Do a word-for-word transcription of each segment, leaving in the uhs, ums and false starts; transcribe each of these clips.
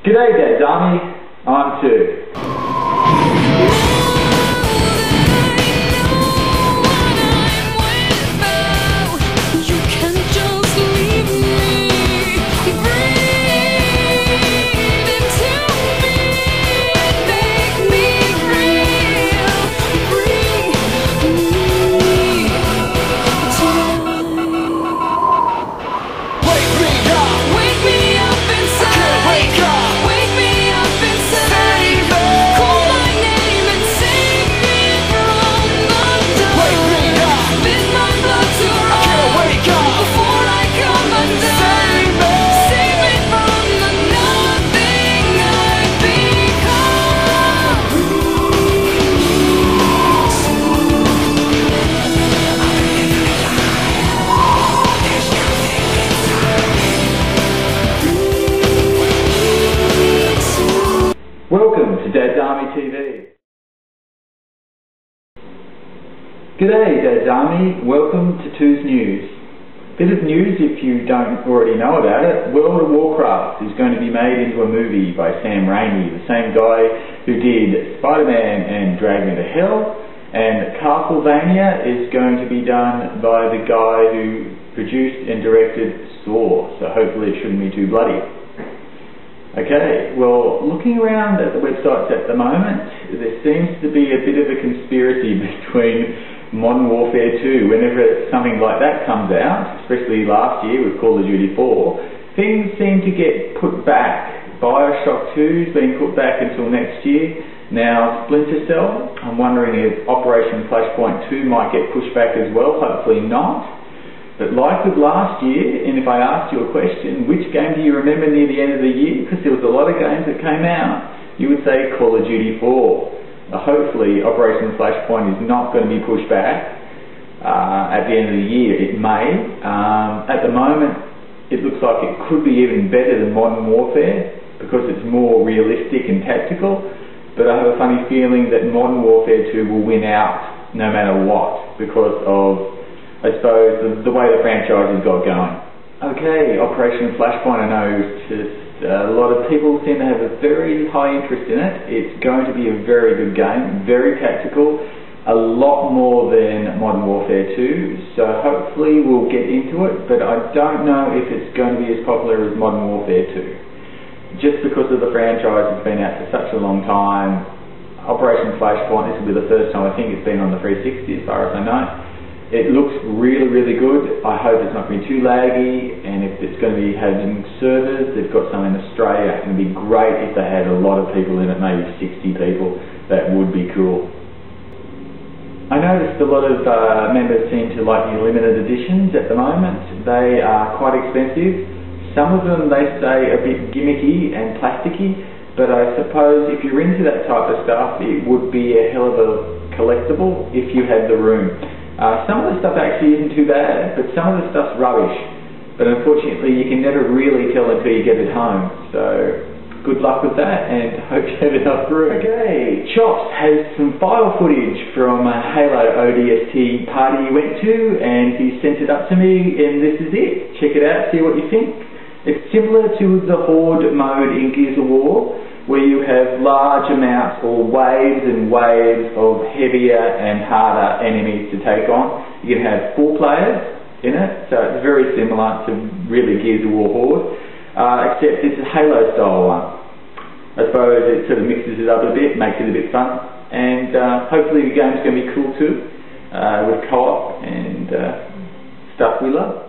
G'day Dad's Army, I'm Sue. Welcome to Dad's Army T V. G'day Dad's Army, welcome to Two's News. Bit of news if you don't already know about it. World of Warcraft is going to be made into a movie by Sam Raimi, the same guy who did Spider-Man and Drag Me to Hell, and Castlevania is going to be done by the guy who produced and directed Saw, so hopefully it shouldn't be too bloody. Okay, well, looking around at the websites at the moment, there seems to be a bit of a conspiracy between Modern Warfare two. Whenever something like that comes out, especially last year with Call of Duty four, things seem to get put back. Bioshock two's been put back until next year. Now, Splinter Cell, I'm wondering if Operation Flashpoint two might get pushed back as well, hopefully not. But like with last year, and if I asked you a question, which game do you remember near the end of the year? Because there was a lot of games that came out, you would say Call of Duty four. Uh, hopefully Operation Flashpoint is not going to be pushed back uh, at the end of the year. It may. Um, at the moment, it looks like it could be even better than Modern Warfare because it's more realistic and tactical. But I have a funny feeling that Modern Warfare two will win out no matter what because of, I suppose, the, the way the franchise has got going. Okay, Operation Flashpoint, I know just uh, a lot of people seem to have a very high interest in it. It's going to be a very good game, very tactical, a lot more than Modern Warfare two, so hopefully we'll get into it, but I don't know if it's going to be as popular as Modern Warfare two. Just because of the franchise has been out for such a long time. Operation Flashpoint, this will be the first time I think it's been on the three sixty as far as I know. It looks really, really good. I hope it's not going to be too laggy, and if it's going to be having servers, they've got some in Australia. It would be great if they had a lot of people in it, maybe sixty people. That would be cool. I noticed a lot of uh, members seem to like the limited editions at the moment. They are quite expensive. Some of them, they say, a bit gimmicky and plasticky, but I suppose if you're into that type of stuff, it would be a hell of a collectible if you had the room. Uh, some of the stuff actually isn't too bad, but some of the stuff's rubbish. But unfortunately, you can never really tell until you get it home. So, good luck with that, and hope you have enough room. Okay, Chops has some file footage from a Halo O D S T party he went to, and he sent it up to me, and this is it. Check it out, see what you think. It's similar to the Horde mode in Gears of War, where you have large amounts or waves and waves of heavier and harder enemies to take on. You can have four players in it, so it's very similar to really Gears of War Horde, uh, except it's a Halo style one. I suppose it sort of mixes it up a bit, makes it a bit fun, and uh, hopefully the game's going to be cool too, uh, with co-op and uh, stuff we love.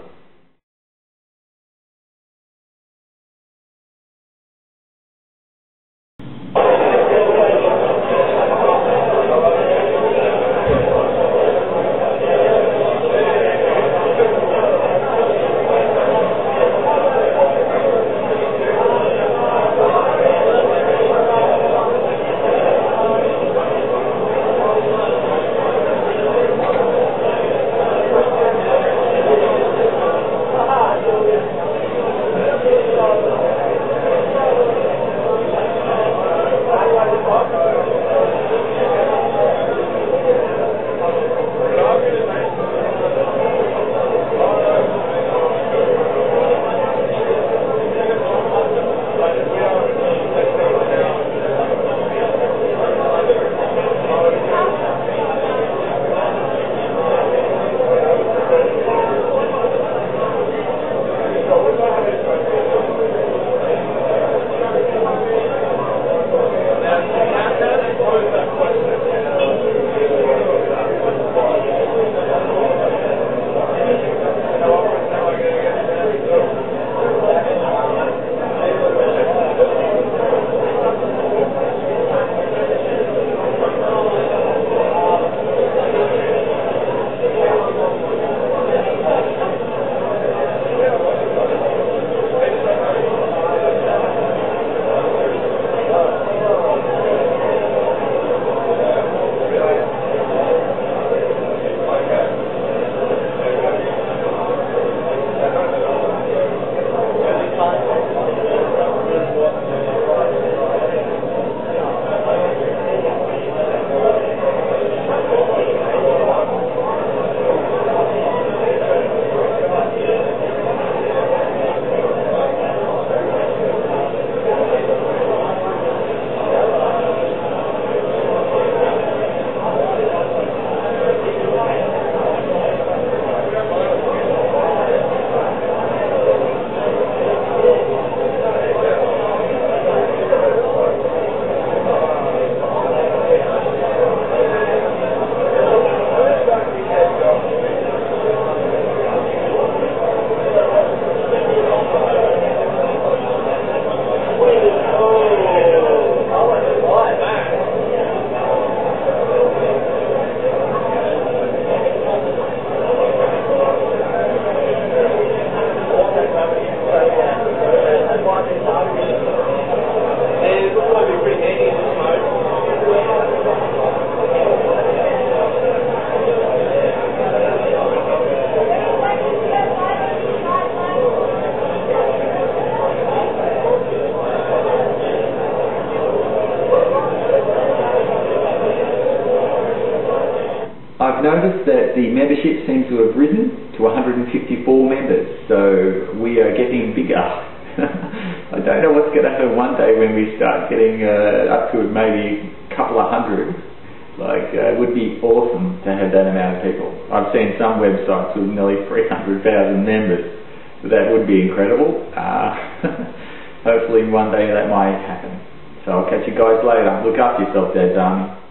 noticed that the membership seems to have risen to one hundred fifty-four members, so we are getting bigger. I don't know what's going to happen one day when we start getting uh, up to maybe a couple of hundred. Like, uh, it would be awesome to have that amount of people. I've seen some websites with nearly three hundred thousand members. So that would be incredible. Uh, hopefully one day that might happen. So I'll catch you guys later. Look after yourself, Dad's Army.